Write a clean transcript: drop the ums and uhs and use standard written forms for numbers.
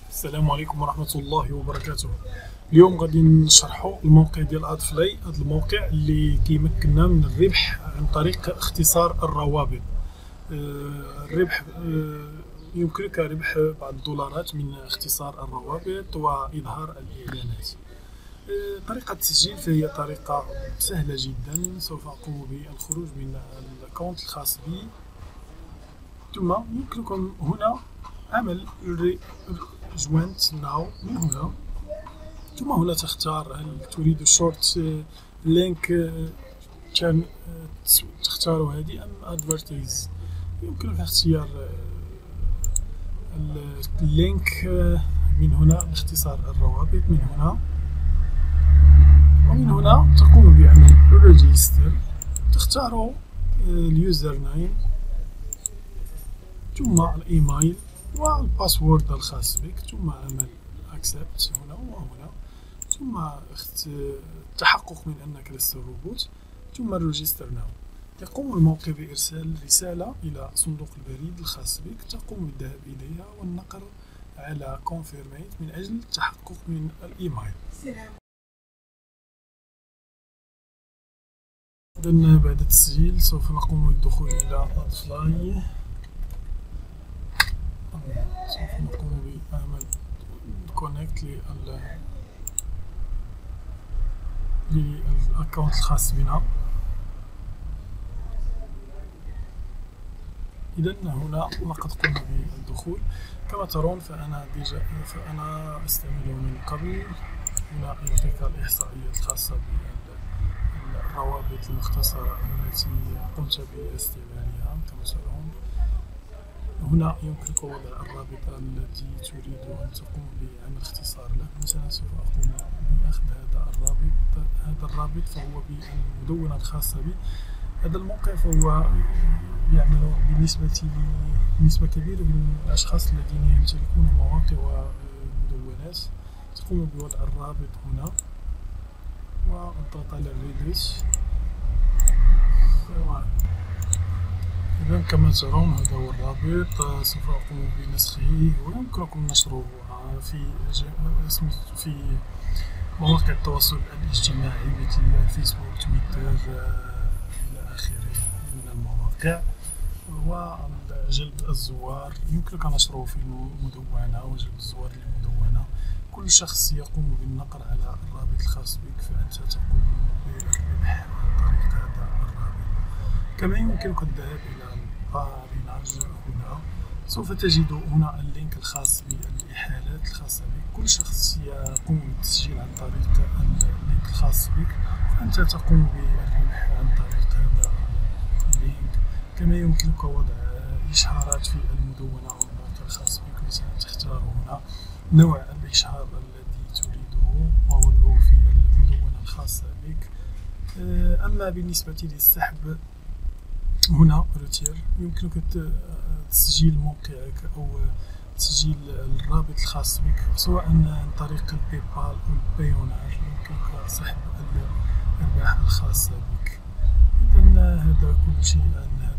السلام عليكم ورحمة الله وبركاته. اليوم غادي نشرحوا الموقع ديال ادفلاي. هذا الموقع اللي كيمكننا من الربح عن طريق اختصار الروابط. الربح يمكنك ربح بعض الدولارات من اختصار الروابط وإظهار الإعلانات. طريقة التسجيل فهي طريقة سهلة جدا. سوف أقوم بالخروج من الأكونت الخاص بي، ثم يمكنكم هنا عمل جوينت ناو من هنا، ثم هنا تختار هل تريد شورت لينك كان تختار هذه أم ادفرتايز. يمكنك اختيار اللينك من هنا لاختصار الروابط من هنا، ومن هنا تقوم بعمل ريجستر، تختار اليوزر نيم ثم الايميل والباسورد الخاص بك، ثم عمل اكسبت هنا وهنا، ثم التحقق من انك لست روبوت، ثم ريجستر ناو. يقوم الموقع بإرسال رسالة إلى صندوق البريد الخاص بك، تقوم بالذهاب إليها والنقر على confirmate من أجل التحقق من الإيميل. إذن بعد التسجيل سوف نقوم بالدخول إلى ادفلاي. سوف نقوم بعمل كونكت للأكونت الخاص بنا. إذن هنا لقد قمنا بالدخول. كما ترون فأنا أستعمله من قبل. هنا يعطيك الإحصائيات الخاصة بالروابط المختصرة التي قمت باستعمالها. كما ترون هنا يمكنك وضع الرابط الذي تريد أن تقوم بعمل اختصار له. مثلا سوف أقوم بأخذ هذا الرابط فهو بالمدونة الخاصة بي. هذا الموقع فهو يعمل بنسبة كبيرة من الأشخاص الذين يمتلكون مواقع ومدونات. تقوم بوضع الرابط هنا والضغط على الريدريس. إذن كما ترون هذا هو الرابط. سوف أقوم بنسخه ويمكنكم نشره في مواقع التواصل الاجتماعي مثل فيسبوك، تويتر إلى آخره من المواقع. وجلب الزوار يمكنك نشره في المدونة وجلب الزوار للمدونة. كل شخص يقوم بالنقر على الرابط الخاص بك فأنت تقوم بالربح عن طريق هذا الرابط. كما يمكنك الذهاب إلى الباريناج هنا. سوف تجد هنا اللينك الخاص بالإحالات الخاصة بك. كل شخص يقوم بالتسجيل عن طريق اللينك الخاص بك فأنت تقوم بالربح عن طريق هذا اللينك. كما يمكنك وضع إشعارات في المدونة أو الموقع الخاص بك. مثلا تختار هنا نوع الإشعار الذي تريده ووضعه في المدونة الخاصة بك. أما بالنسبة للسحب هنا روتير، يمكنك تسجيل موقعك أو تسجيل الرابط الخاص بك سواء عن طريق الباي بال أو البايوناج. يمكنك سحب الأرباح الخاصة بك. إذن هذا كل شيء عن